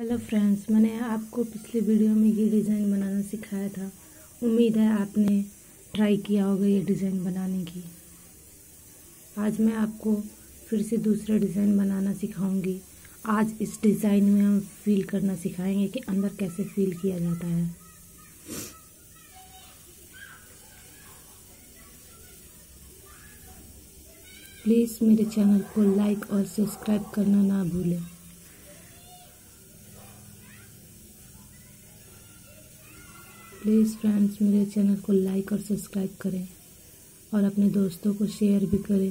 Hello friends, मैंने आपको पिछले वीडियो में ये डिज़ाइन बनाना सिखाया था। उम्मीद है आपने ट्राई किया होगा ये डिज़ाइन बनाने की। आज मैं आपको फिर से दूसरा डिज़ाइन बनाना सिखाऊंगी। आज इस डिज़ाइन में हम फील करना सिखाएंगे कि अंदर कैसे फील किया जाता है। प्लीज़ मेरे चैनल को लाइक और सब्सक्राइब करना ना भूलें। प्लीज़ फ्रेंड्स मेरे चैनल को लाइक और सब्सक्राइब करें और अपने दोस्तों को शेयर भी करें।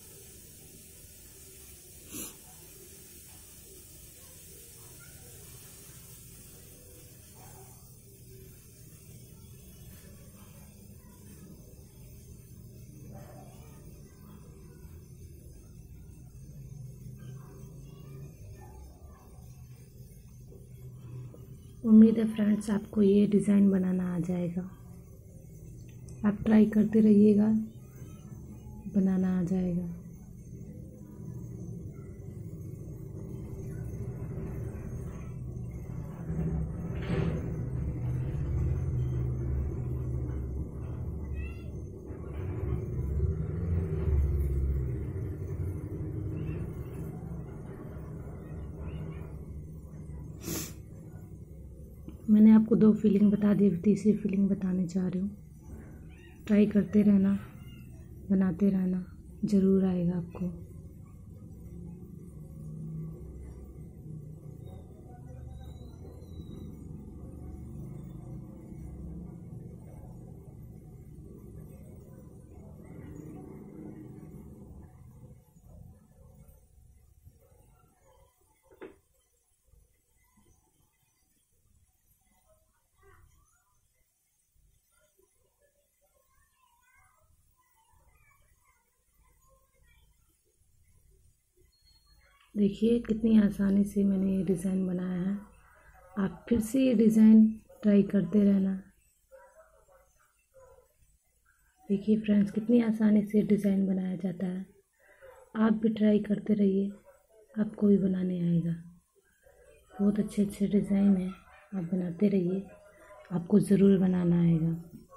उम्मीद है फ्रेंड्स आपको ये डिज़ाइन बनाना आ जाएगा। आप ट्राई करते रहिएगा, बनाना आ जाएगा। मैंने आपको 2 फीलिंग बता दी, तीसरी फीलिंग बताने जा रही हूँ। ट्राई करते रहना, बनाते रहना, ज़रूर आएगा आपको। देखिए कितनी आसानी से मैंने ये डिज़ाइन बनाया है। आप फिर से ये डिज़ाइन ट्राई करते रहना। देखिए फ्रेंड्स कितनी आसानी से डिज़ाइन बनाया जाता है। आप भी ट्राई करते रहिए, आपको भी बनाने आएगा। बहुत अच्छे अच्छे डिज़ाइन हैं, आप बनाते रहिए, आपको ज़रूर बनाना आएगा।